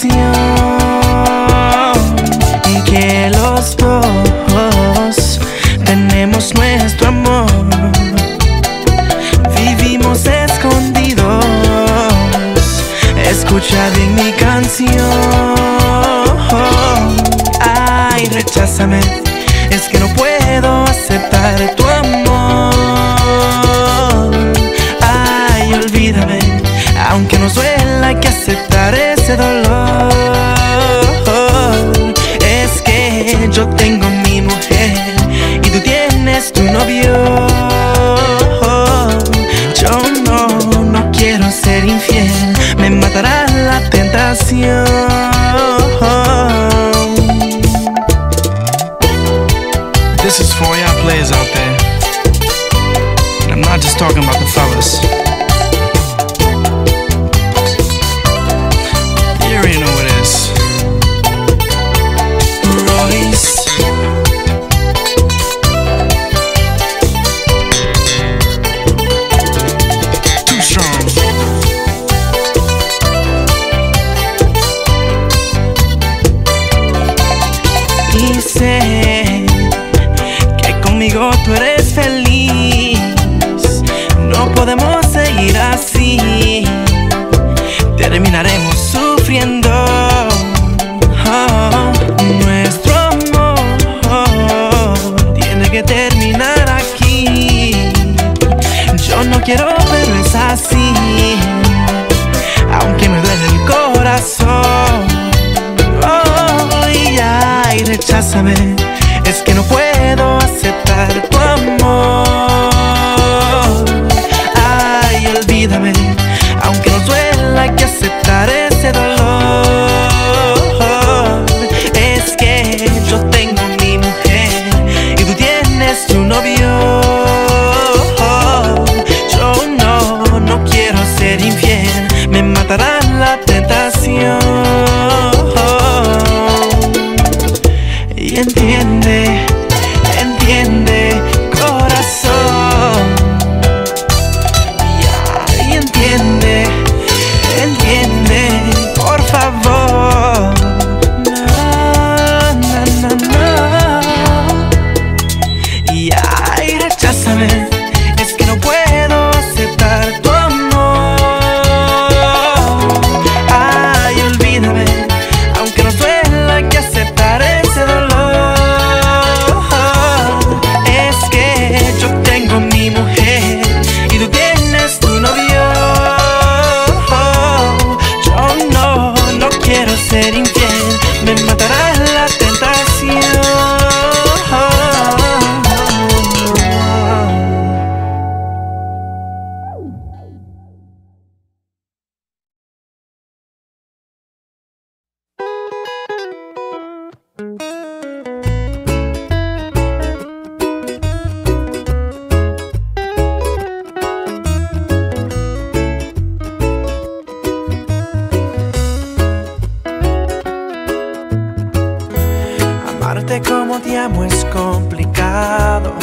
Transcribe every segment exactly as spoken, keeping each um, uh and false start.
canción que los dos tenemos nuestro amor. Vivimos escondidos. Escucha bien mi canción. Ay, recházame, es que no puedo aceptar tu amor. Ay, olvídame, aunque nos duela hay que aceptar ese dolor. Es que yo tengo mi mujer y tú tienes tu novio. Yo no, no quiero ser infiel, me matará la tentación. This is for y'all players out there, and I'm not just talking about the fellas. You already know what it is. Royce. Too strong. Y sé que conmigo tú eres feliz. No podemos seguir así, terminaremos sufriendo. Oh, nuestro amor tiene que terminar aquí. Yo no quiero, pero es así, aunque me duele el corazón. Oh, y ay, recházame, es que no puedo aceptar tu amor. Ay, olvídame, aunque nos duela hay que aceptar ese dolor. Es que yo tengo mi mujer y tú tienes tu novio. Yo no, no quiero ser infiel, me matará la tentación. Y entiende, entiende, corazón. Y entiende, entiende, por favor. No, no, no, no. Y ay, recházame, es que no puedo aceptar tu amor. Ay, olvídame, aunque nos duela hay que aceptar ese dolor. Es que yo tengo mi mujer y tú tienes tu novio. Yo no, no quiero ser infiel, me matará la tentación. Amarte como te amo es complicado.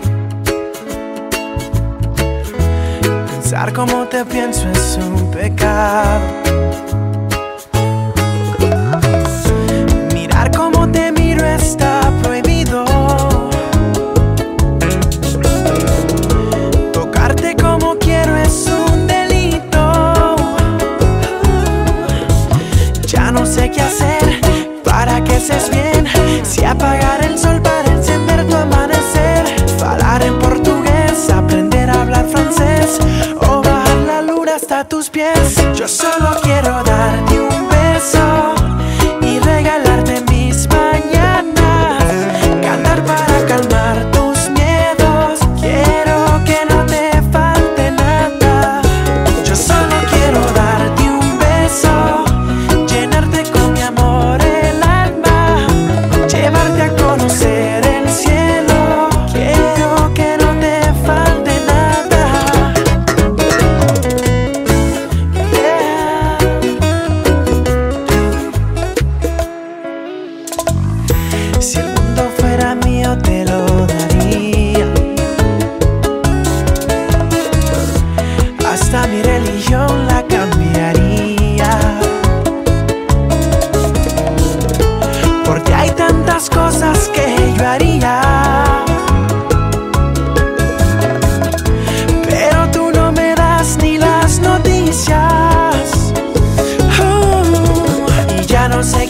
Pensar como te pienso es un pecado. Mirar como te miro está prohibido. Tocarte como quiero es un delito. Ya no sé qué hacer para que estés bien. Si apagar el sol para encender tu amanecer, falar en portugués, aprender a hablar francés, o bajar la luna hasta tus pies. Yo solo quiero darte un beso y regalarte mis mañanas, cantar para calmar tus miedos. Quiero que no te falte nada. Yo solo quiero darte un beso, llenarte con mi amor el alma, llevarte a conocer el cielo. Quiero que no te falte nada.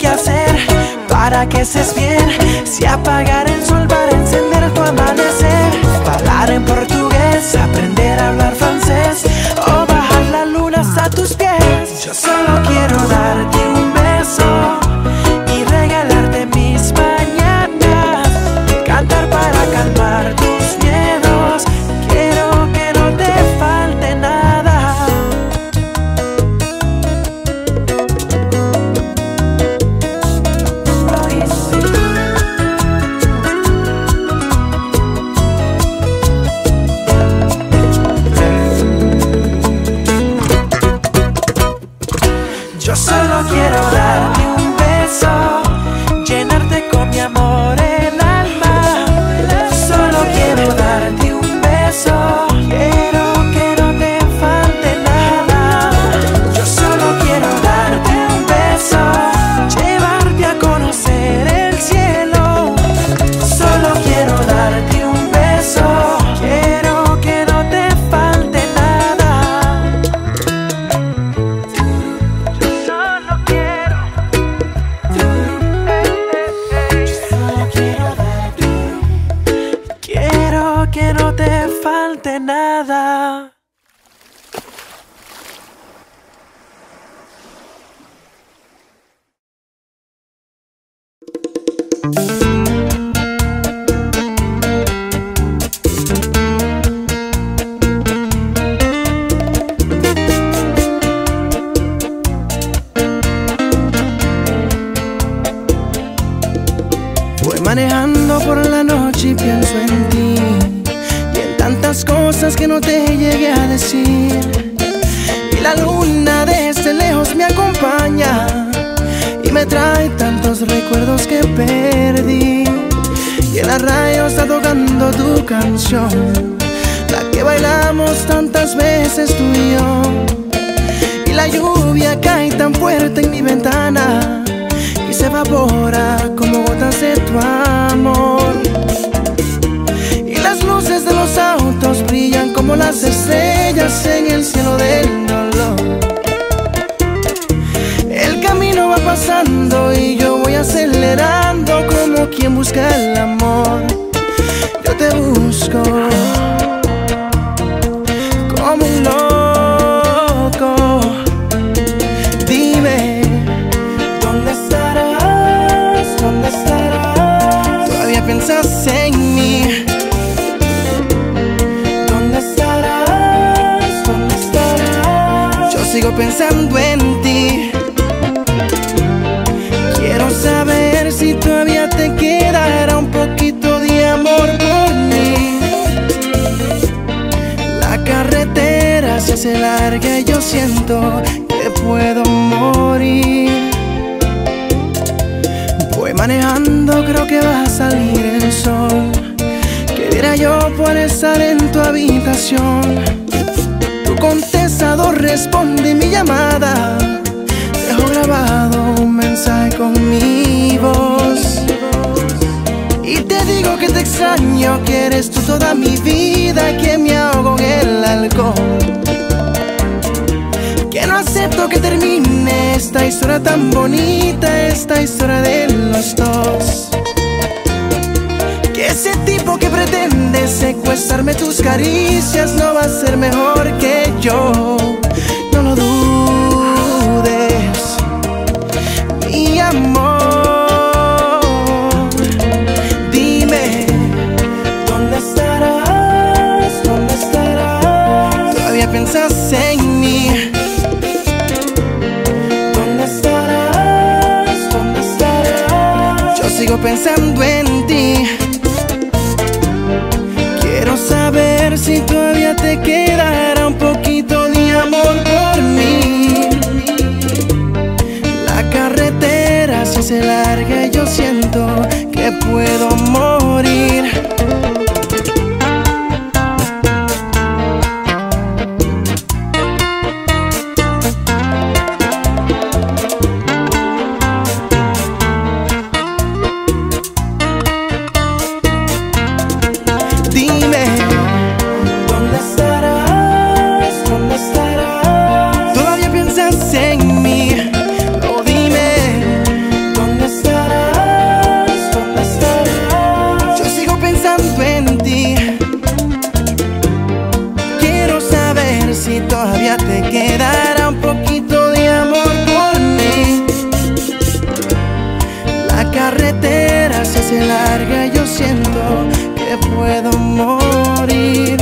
qué hacer para que estés bien. Si apagar el sol para encender tu amanecer, hablar en portugués, aprender a hablar francés o bajar la luna hasta tus pies. Yo solo quiero darte un beso y regalarte mis mañanas, cantar para calmar tus miedos. Quiero que no te falte nada. Yo solo quiero darte un beso, llenarte con mi amor el alma. Solo quiero darte un beso, quiero que no te falte nada. Yo solo quiero darte un beso, llevarte a conocer el cielo. Solo quiero darte un beso, quiero que no te falte nada. Solo quiero, solo quiero darte, quiero que no te falte nada. Voy manejando por la noche y pienso en ti y en tantas cosas que no te llegué a decir. Y la luna desde lejos me acompaña y me trae tantos recuerdos que perdí. Y en la radio está tocando tu canción, la que bailamos tantas veces tú y yo. Y la lluvia cae tan fuerte en mi ventana y se evapora como gotas de tu amor. Y las luces de los autos brillan como las estrellas en el cielo del dolor. El camino va pasando y yo voy acelerando como quien busca el amor. Yo te busco como un loco. Dime, ¿dónde estarás? ¿Dónde estarás? ¿Todavía piensas en mí? ¿Dónde estarás? ¿Dónde estarás? Yo sigo pensando en ti. Quiero saber si todavía te quedará un poquito de amor por mí. La carretera se hace larga y yo siento que puedo morir. Voy manejando, creo que va a salir el sol. ¿Qué diera yo por estar en tu habitación? Tu contestador responde mi llamada, dejo grabado un mensaje con mi voz. Y te digo que te extraño, que eres tú toda mi vida, que me ahogo en el alcohol. Que no acepto que termine esta historia tan bonita, esta historia de los dos. Que ese tipo que pretende secuestrarme tus caricias no va a ser mejor que yo. No lo dudes, mi amor. Dime, ¿dónde estarás? ¿Dónde estarás? ¿Todavía piensas en mí? ¿Dónde estarás? ¿Dónde estarás? Yo sigo pensando en ti. Quiero saber si todavía te quedará un poquito de amor por mí. La carretera se hace larga y yo siento que puedo morir. Dime, ¿dónde estarás? ¿Dónde estarás? ¿Todavía piensas en mí? Oh, dime, carretera se hace larga y yo siento que puedo morir.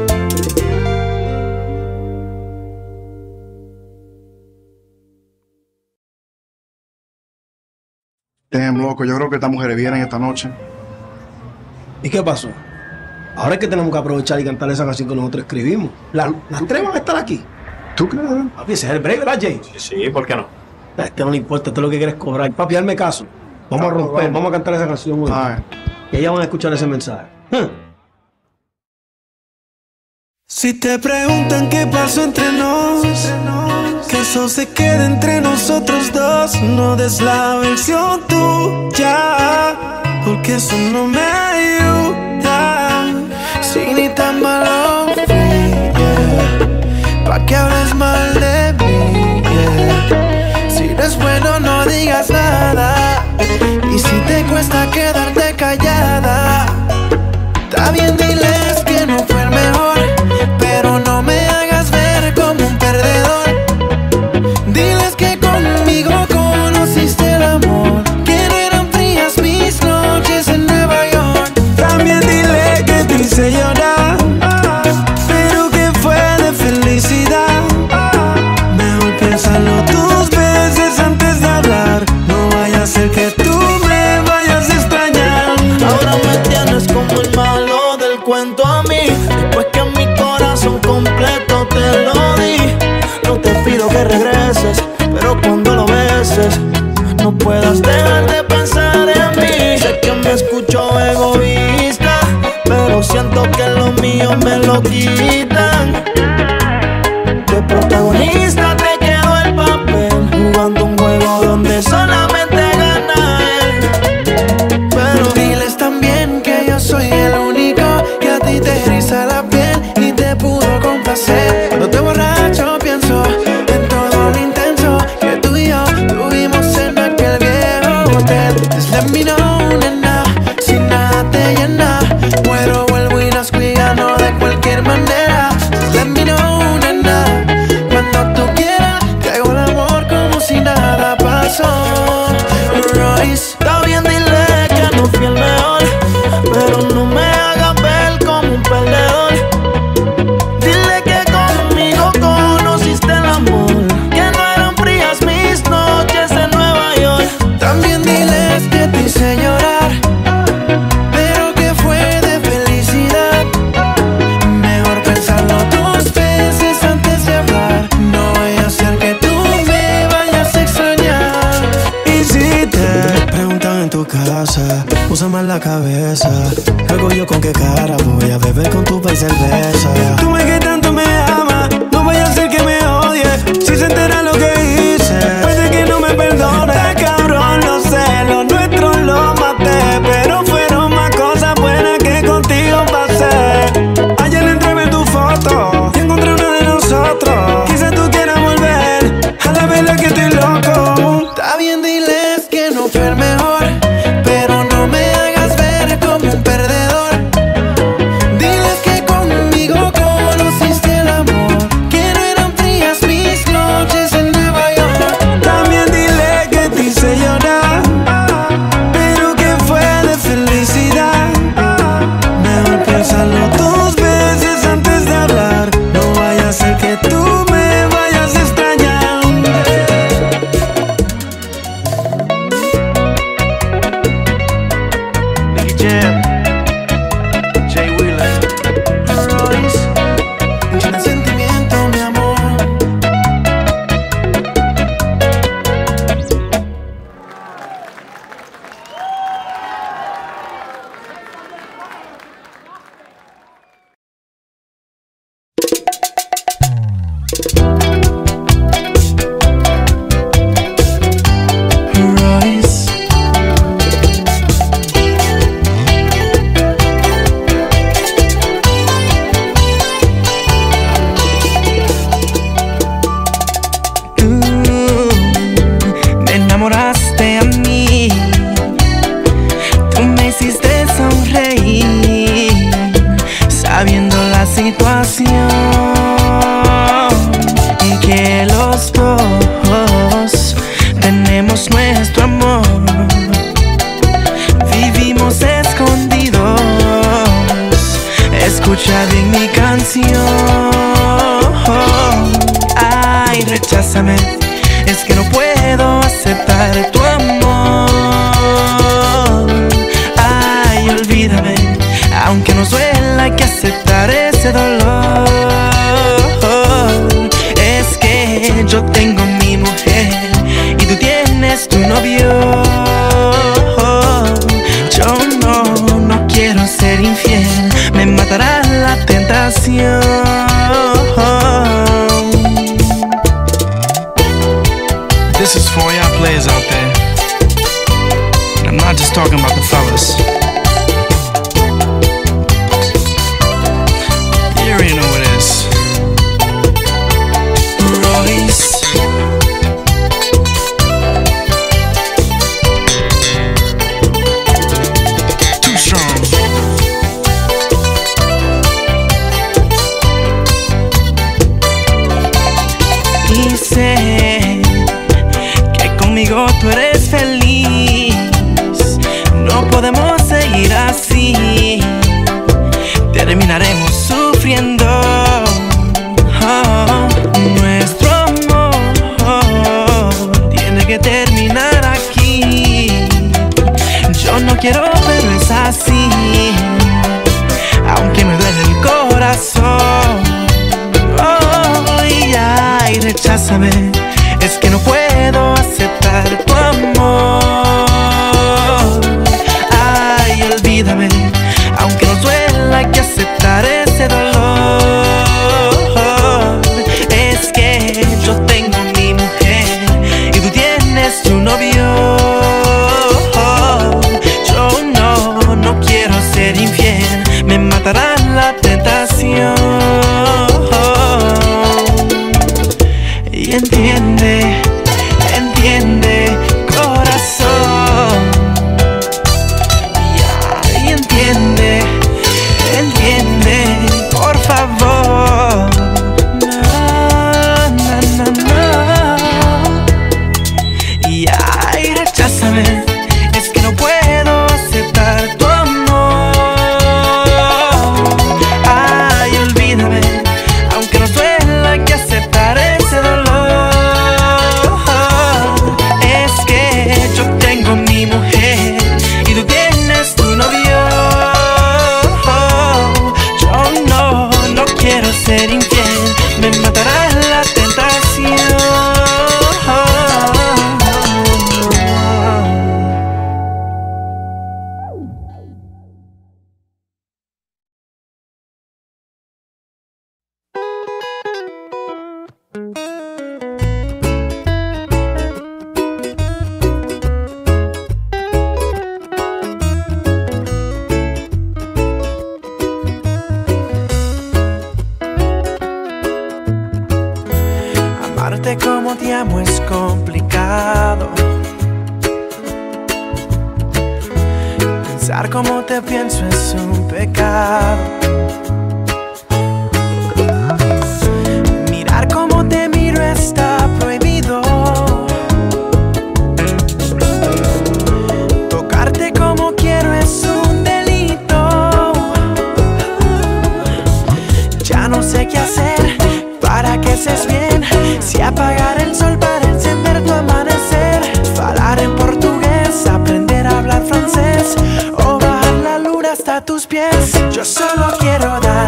Damn, loco, yo creo que estas mujeres vienen esta noche. ¿Y qué pasó? Ahora es que tenemos que aprovechar y cantar esa canción que nosotros escribimos. La- las tres van a estar aquí. ¿Tú crees? Papi, ese es el break, ¿verdad, Jay? Sí, ¿por qué no? A este no le importa, todo lo que quieres cobrar. Papi, hazme caso. Vamos a Vamos, romper, vamos. vamos a cantar esa canción hoy. Ay. Y ellas van a escuchar ese mensaje. Huh. Si te preguntan qué pasó entre nos, que eso se quede entre nosotros dos. No des la versión tuya, porque eso no me ayuda. Si ni tan malo fui, yeah, pa' que hables mal de mí, yeah. Si no es bueno no digas nada, y si te cuesta quedarte callada, está bien, diles que no fue el mejor, pero no me hagas ver como un perdedor. Diles que conmigo conociste el amor, que no eran frías mis noches en Nueva York. También dile que te hice llorar, pero que fue de felicidad. Mejor piénsalo dos veces antes de hablar, no vaya a ser que tú me vayas a extrañar. Ahora me tienes como el malo del cuento a mí, después que mi corazón completo te lo di. No te pido que regreses, pero cuando lo beses no puedas dejar de pensar en mí. Sé que me escucho egoísta, pero siento que lo mío me lo quitan. De protagonista te quedó el papel, jugando un juego donde solamente gana él. Pero diles también que yo soy el único que a ti te eriza la piel y te pudo complacer. Cuando te borracho pienso en todo lo intenso que tú y yo tuvimos en aquel viejo hotel. Just let me know, nena, si nada te llena, muero, vuelvo y nazco y gano de cualquier manera. Just let me know, nena, cuando tú quieras te hago el amor como si nada pasó. Royce, está bien, dile que no fui el mejor, pero no me hagas ver como un perdedor. Dile que conmigo conociste el amor, que no eran frías mis noches en Nueva York. También diles que te hice llorar, pero que fue de felicidad. Mejor pensarlo dos veces antes de hablar, no vaya a ser que tú me vayas a extrañar. Y si te preguntan en tu casa, usa más la cabeza. Luego yo con qué cara voy a beber con tu país cerveza. Tú me que tanto me amas, no vaya a ser que me odie. Si se entera lo que hice, puede que no me perdone. Cabrón, lo sé, lo nuestro lo maté, pero fueron más cosas buenas que contigo pasé. Ayer entregué tu foto y encontré una de nosotros. Quizás tú quieras volver a la vela que estoy loco. Está bien, diles que no fue el mejor, pero no me hagas ver como un perdedor. Diles que conmigo conociste el amor, que no eran frías mis noches en Nueva York. escucha bien mi canción. Ay, recházame, es que no puedo aceptar tu amor. Ay, olvídame, aunque nos duela hay que aceptar ese dolor. Es que yo tengo mi mujer y tú tienes tu novio. Yo no, no quiero ser infiel, me matará la tentación. This is for y'all players out there. And I'm not just talking about the fellas. You already know what it is. Royce. Too strong. Y sé que conmigo tú eres feliz. No podemos seguir así, terminaremos sufriendo. Oh, nuestro amor tiene que terminar aquí. Yo no quiero, pero es así, aunque me duele el corazón. Oh, y ay, recházame, es que no puedo aceptar tu amor. Ay, olvídame, aunque nos duela hay que aceptar ese dolor. Es que yo tengo mi mujer y tú tienes tu novio. Yo no, no quiero ser infiel, me matará la tentación. Y entiende, entiende, corazón. Y, y entiende, entiende, por favor. No, no, no, no. Y ay, recházame, es que no puedo aceptar tu amor. Ay, olvídame, aunque nos duela hay que aceptar ese dolor. Es que yo tengo mi mujer y tú tienes tu novio. Yo no, no quiero ser infiel, me matará la tentación. Amarte como te amo es complicado. Pensar como te pienso es un pecado. Mirar como te miro está prohibido. Tocarte como quiero es un delito. Ya no sé qué hacer para que seas bien. Si apagar el sol para encender tu amanecer, falar en portugués, tus pies. Yo solo quiero dar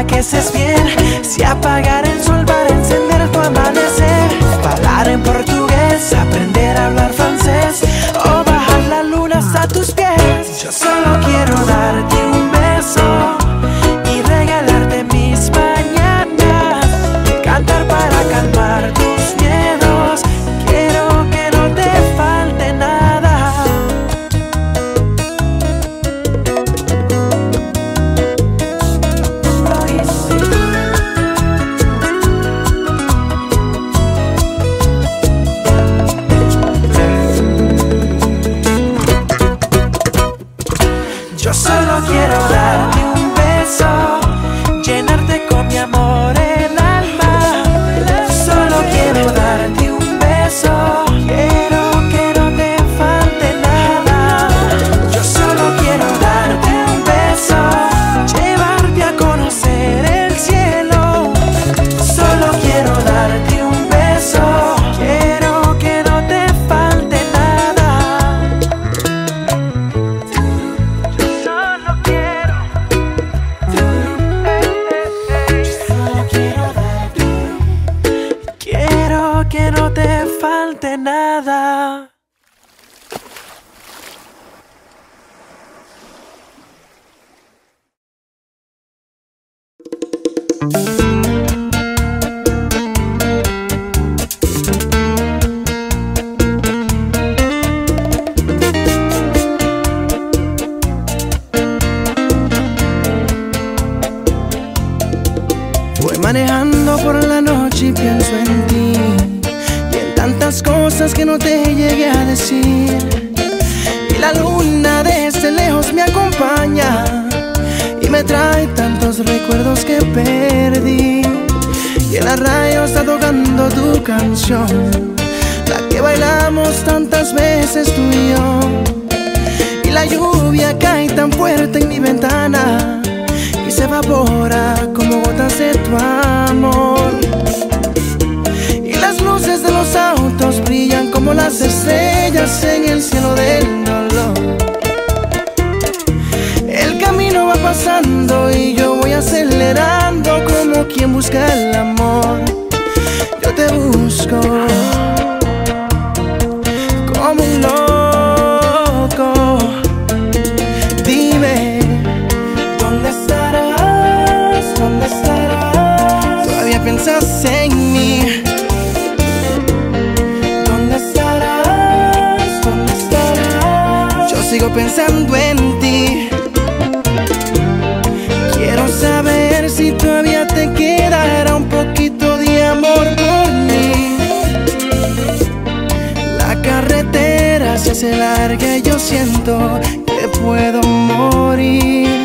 para que estés bien. Si apagar el sol para encender tu amanecer. Hablar en portugués, aprender a hablar francés, o bajar la luna hasta tus pies. Yo solo quiero darte un beso y regalarte mis mañanas. Cantar para calmar tus miedos. Quiero que no te falte nada. Yo solo quiero darte un beso, llenarte con mi amor el alma. Solo quiero darte un beso, quiero que no te falte nada. Yo solo quiero darte un beso, llevarte a conocer el cielo. Solo quiero darte un beso, quiero que no te falte nada. Solo quiero, solo quiero darte, quiero que no te falte nada. Voy manejando por la noche y pienso en ti y en tantas cosas que no te llegué a decir. Y la luna desde lejos me acompaña y me trae tantos recuerdos que perdí. Y en la radio está tocando tu canción, la que bailamos tantas veces tú y yo. Y la lluvia cae tan fuerte en mi ventana y se evapora como gotas de tu amor. Y las luces de los autos brillan como las estrellas en el cielo del dolor. El camino va pasando y yo voy acelerando como quien busca el amor. Yo te busco como un loco. Dime, ¿dónde estarás? ¿Dónde estarás? Todavía piensas en mí. ¿Dónde estarás? ¿Dónde estarás? Yo sigo pensando en ti. Quiero saber si todavía te quedará un poquito de amor por mí. La carretera se hace larga y yo siento que puedo morir.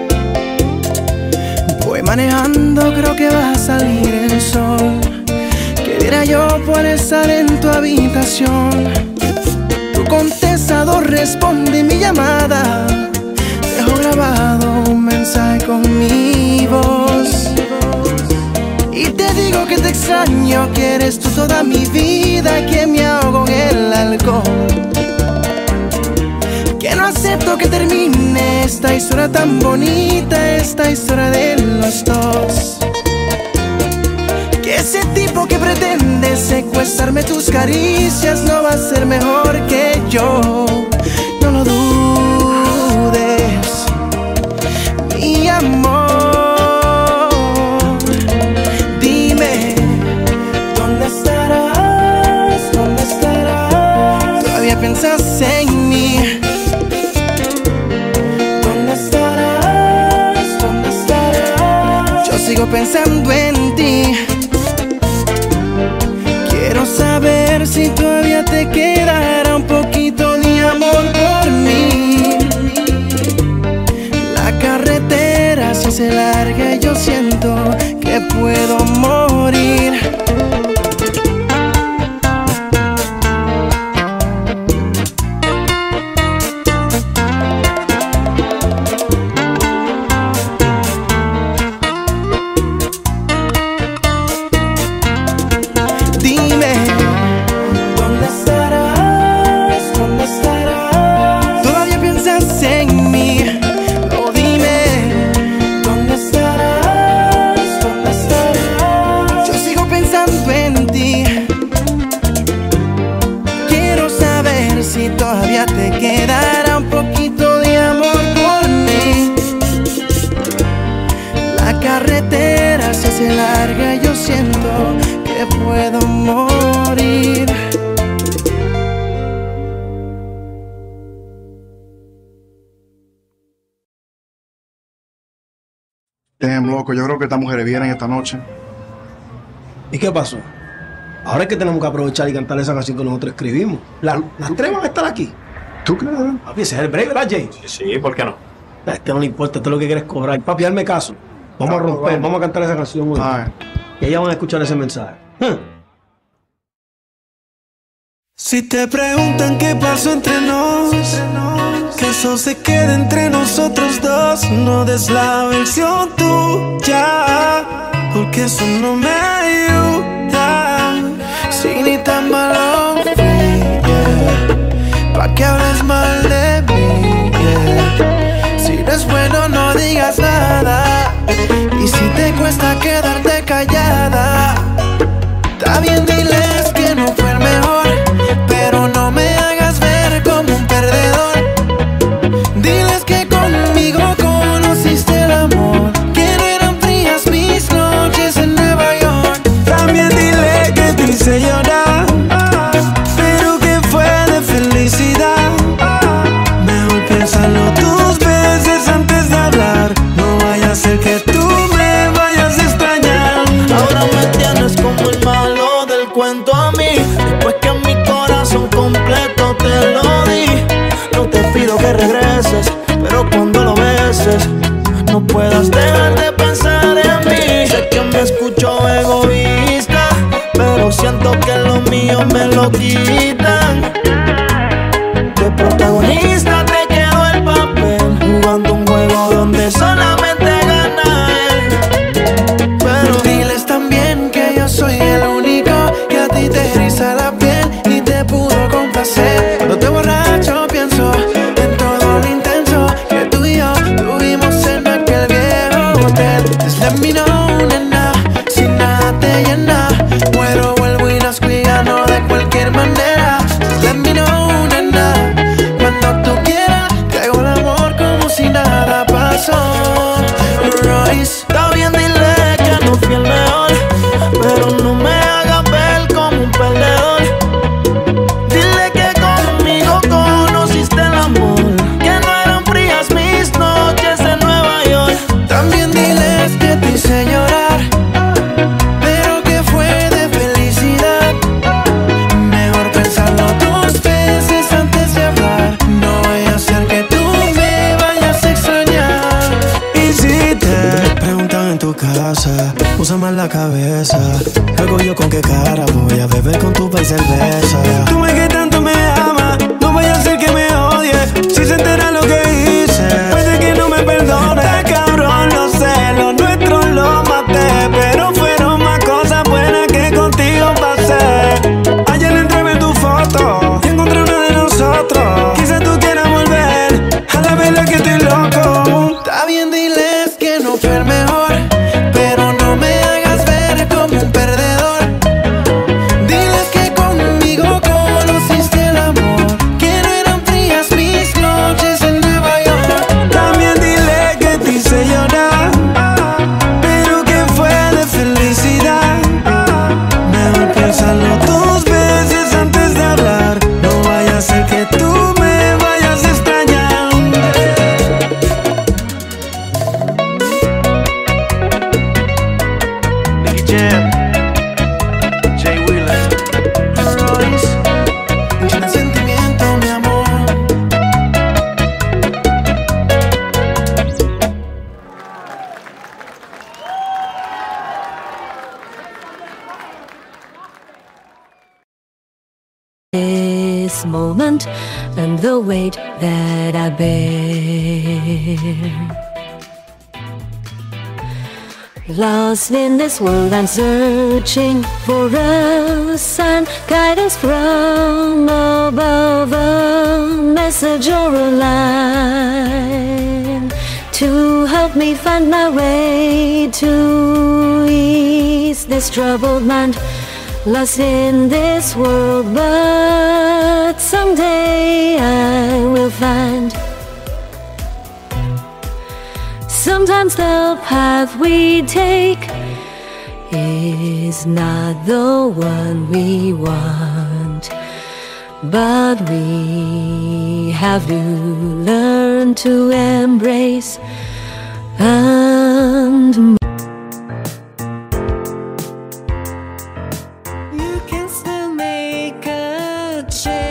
Voy manejando, creo que va a salir el sol. ¿Qué diera yo por estar en tu habitación? Tu contestador responde mi llamada. Dejo grabado un mensaje con mi voz y te digo que te extraño, que eres tú toda mi vida, que me ahogo en el alcohol, que no acepto que termine esta historia tan bonita, esta historia de los dos. Que ese tipo que pretende secuestrarme tus caricias no va a ser mejor que yo. No lo dudes, mi amor. Dime, ¿dónde estarás? ¿Dónde estarás? Todavía piensas en mí. ¿Dónde estarás? ¿Dónde estarás? Yo sigo pensando en ti. Quiero saber si todavía te quedará un poquito de amor por mí. La carretera se hace larga y yo siento que puedo morir. Dime, ¿dónde estarás? ¿Dónde estarás? Todavía piensas en mí. Oh, dime, ¿dónde estarás? Damn, loco, yo creo que estas mujeres vienen esta noche. ¿Y qué pasó? Ahora es que tenemos que aprovechar y cantar esa canción que nosotros escribimos. La- las tres van a estar aquí. ¿Tú crees? Papi, ese es el break, ¿verdad, Jay? Sí, ¿por qué no? A este no le importa, esto es lo que quieres cobrar. Papi, hazme caso. Vamos a Vamos, romper, vamos. vamos a cantar esa canción hoy. Ay. Y ellas van a escuchar ese mensaje. Huh. Si te preguntan qué pasó entre nos, que eso se quede entre nosotros dos. No des la versión tuya, porque eso no me ayuda. Si ni tan malo fui, yeah, pa' que hables mal de mí, yeah. Si no es bueno no digas nada, y si te cuesta quedarte callada, está bien, diles que no fue el mejor, pero no me hagas ver como un perdedor. Diles que conmigo conociste el amor, que no eran frías mis noches en Nueva York. También dile que te hice llorar, pero que fue de felicidad. Mejor piénsalo dos veces antes de hablar, no vaya a ser que tú me vayas a extrañar. Ahora me tienes como el malo del cuento a mí, después que mi corazón completo te lo di. No te pido que regreses, pero cuando lo beses no puedas dejar de pensar en mí. Sé que me escucho egoísta, pero siento que lo mío me lo quitan. De protagonista te quedó el papel, jugando un juego donde solamente gana él. Pero diles también que yo soy el único que a ti te eriza la piel y te pudo complacer. Cuando te borracho pienso en todo lo intenso que tú y yo tuvimos en aquel viejo hotel. Just let me know, nena, si nada te llena, muero, vuelvo y nazco y gano de cualquier manera. Just let me know, nena, cuando tú quieras te hago el amor como si nada pasó. Royce, está bien, dile que no fui el mejor, pero no me hagas ver como un perdedor. Dile que conmigo conociste el amor, que no eran frías mis noches en Nueva York. También diles que te hice llorar, pero que fue de felicidad. Mejor pensarlo dos veces antes de hablar, no vaya a ser que tú me vayas a extrañar. Y si te preguntan en tu casa, usa más la cabeza. Luego yo con qué cara voy a beber con tu país cerveza. Tú me que tanto me amas, no vaya a ser que me odie. Si se entera lo que hice, puede que no me perdone. Cabrón, lo sé, lo nuestro lo maté, pero fueron más cosas buenas que contigo pasé. Ayer entré en tu foto y encontré una de nosotros. Quizás tú quieras volver a la vela que estoy loco. Está bien, diles que no fue el mejor, pero no me hagas ver como un perdedor. Diles que conmigo conociste el amor, que no eran frías mis noches en Nueva York. También dile que te hice llorar, pero que fue de felicidad. Mejor piénsalo dos veces antes de hablar, no vaya a ser que tú me vayas a extrañar. Nicky Jam, Jay Wheeler, Royce, tiene sentimiento, mi amor. This moment and the weight that I bear. Lost in this world, I'm searching for a sign, guidance from above, a message or a line to help me find my way, to ease this troubled mind. Lost in this world, but someday I will find. Sometimes the path we take is not the one we want, but we have to learn to embrace. Ah, You can still make a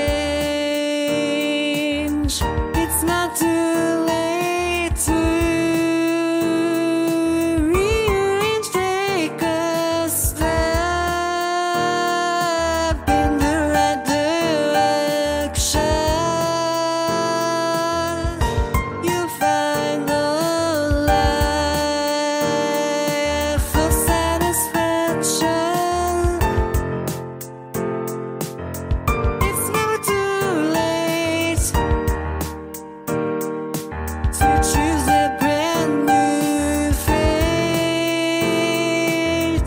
change. It's not too late to rearrange. Take a step in the right direction. You'll find the life of satisfaction. It's never too late to choose a brand new fate.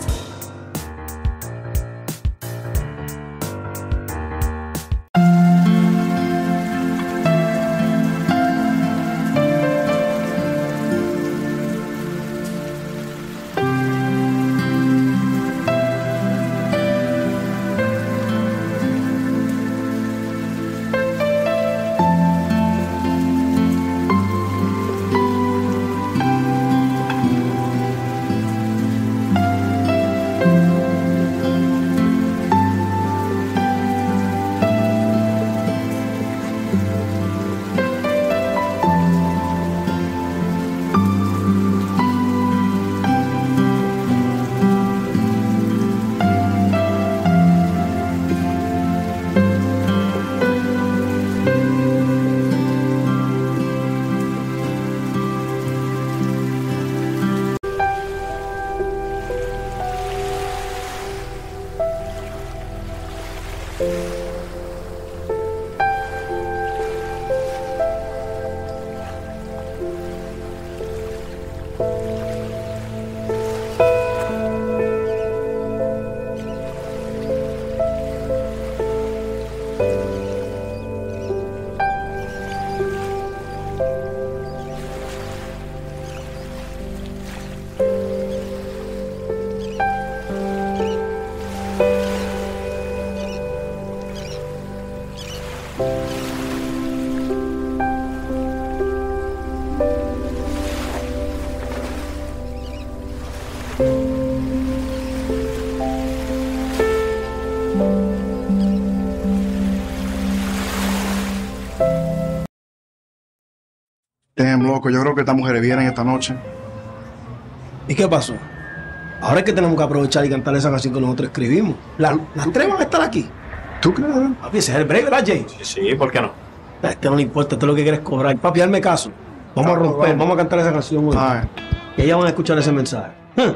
Damn, loco, yo creo que estas mujeres vienen esta noche. ¿Y qué pasó? Ahora es que tenemos que aprovechar y cantar esa canción que nosotros escribimos. La- ¿Las tres van a estar aquí? ¿Tú crees? Papi, ese es el break, ¿verdad, Jay? Sí, ¿por qué no? A este no le importa, esto es lo que quieres cobrar. Papi, hazme caso. Vamos a Vamos, romper, vamos. vamos a cantar esa canción hoy. Ay. Y ellas van a escuchar ese mensaje. Huh.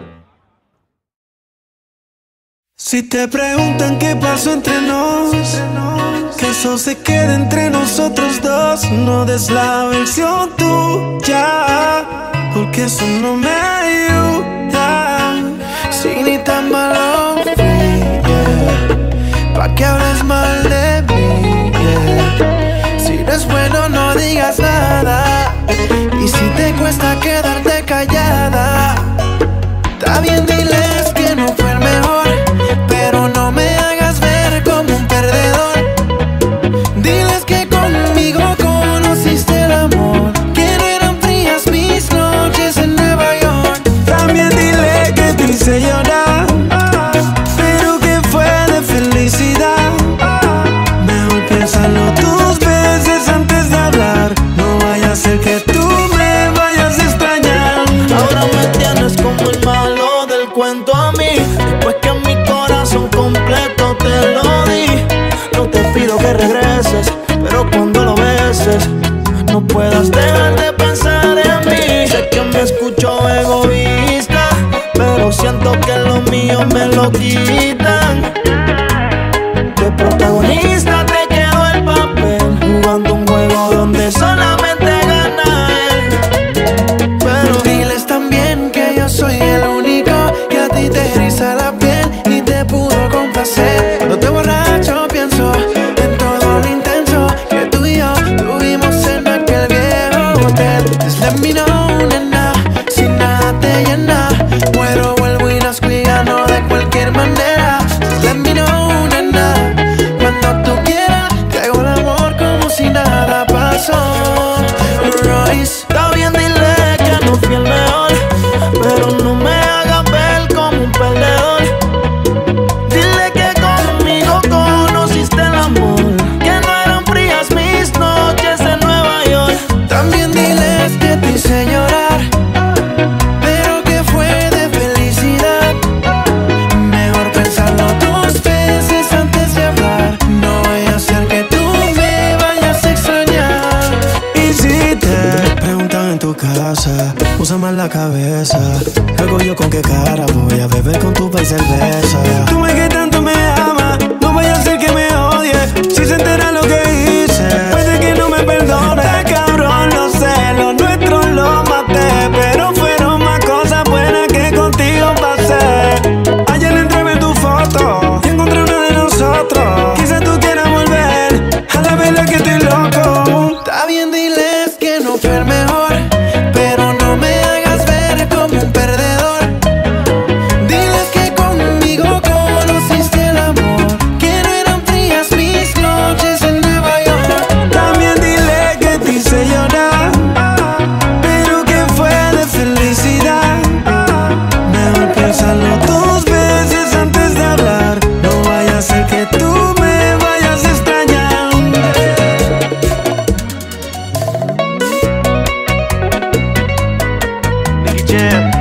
Si te preguntan qué pasó entre nos, que eso se quede entre nosotros dos. No des la versión tuya, porque eso no me ayuda. Si ni tan malo fui, yeah, pa' que hables mal de mí, yeah. Si no es bueno no digas nada, y si te cuesta quedarte callada, está bien, diles que no fue el mejor, pero no me hagas ver como un perdedor. Diles que conmigo conociste el amor, que no eran frías mis noches en Nueva York. También dile que te hice llorar, pero que fue de felicidad. Mejor piénsalo dos veces antes de hablar, no vaya a ser que tú me vayas a extrañar. Ahora me tienes como el malo del cuento a mí, después que mi corazón completo te lo di. No te pido que regreses, pero cuando lo beses no puedas dejar de pensar en mí. Sé que me escucho egoísta, pero siento que lo mío me lo quitan. De protagonista te quedó el papel, jugando un juego donde solamente gana él. Pero diles también que yo soy el único que a ti te eriza la piel y te pudo complacer. Cuando te borracho pienso en todo lo intenso que tú y yo tuvimos en aquel viejo hotel. Just let me know, nena, si nada te llena, muero, vuelvo y nazco y gano de cualquier manera. cabeza. Luego yo con qué cara voy a beber con tu país cerveza. Tú me que tanto me amas, no vaya a ser que me odie. Si se entera lo que hice, puede que no me perdone. Está cabrón, lo sé, lo nuestro lo maté, pero fueron más cosas buenas que contigo pasé. Ayer le entregué tu foto y encontré una de nosotros. Quizás tú quieras volver a la vela que estoy loco. Está bien, diles que no fue el mejor, pero no me hagas ver como un perdedor. Diles que conmigo conociste el amor, que no eran frías mis noches en Nueva York. También dile que te hice llorar, pero que fue de felicidad. Mejor piénsalo dos veces antes de hablar, no vaya a ser que tú me vayas a extrañar. Nicky Jam.